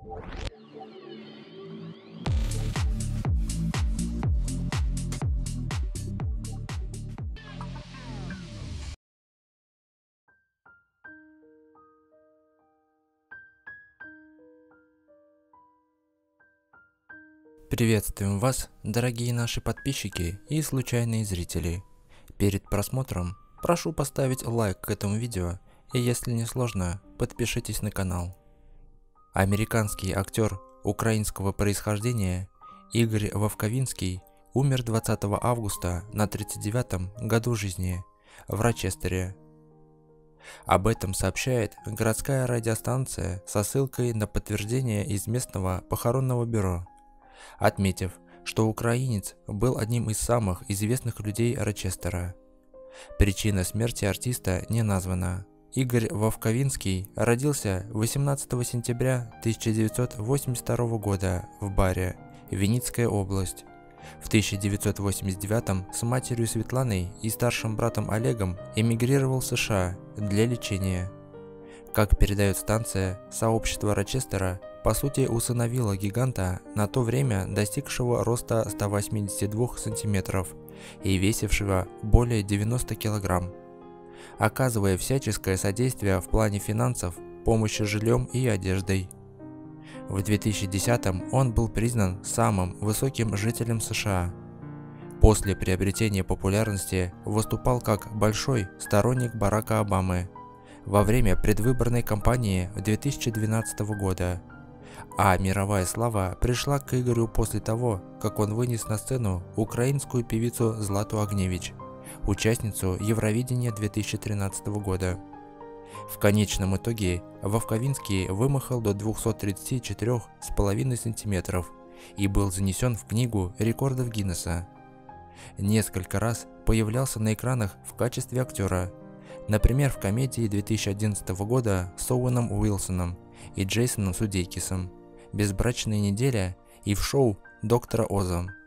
Приветствуем вас, дорогие наши подписчики и случайные зрители. Перед просмотром прошу поставить лайк к этому видео и, если не сложно, подпишитесь на канал. Американский актер украинского происхождения Игорь Вовковинский умер 20 августа на 39-м году жизни в Рочестере. Об этом сообщает городская радиостанция со ссылкой на подтверждение из местного похоронного бюро, отметив, что украинец был одним из самых известных людей Рочестера. Причина смерти артиста не названа. Игорь Вовковинский родился 18 сентября 1982 года в Баре, Винницкая область. В 1989 с матерью Светланой и старшим братом Олегом эмигрировал в США для лечения. Как передает станция, сообщество Рочестера по сути усыновило гиганта, на то время достигшего роста 182 см и весившего более 90 кг, оказывая всяческое содействие в плане финансов, помощи жильем и одеждой. В 2010-м он был признан самым высоким жителем США. После приобретения популярности выступал как большой сторонник Барака Обамы во время предвыборной кампании 2012 года. А мировая слава пришла к Игорю после того, как он вынес на сцену украинскую певицу Злату Огневич, участницу Евровидения 2013 года. В конечном итоге Вовковинский вымахал до 234,5 см и был занесен в книгу рекордов Гиннесса. Несколько раз появлялся на экранах в качестве актера, например, в комедии 2011 года с Оуэном Уилсоном и Джейсоном Судейкисом «Безбрачная неделя» и в шоу «Доктора Оза».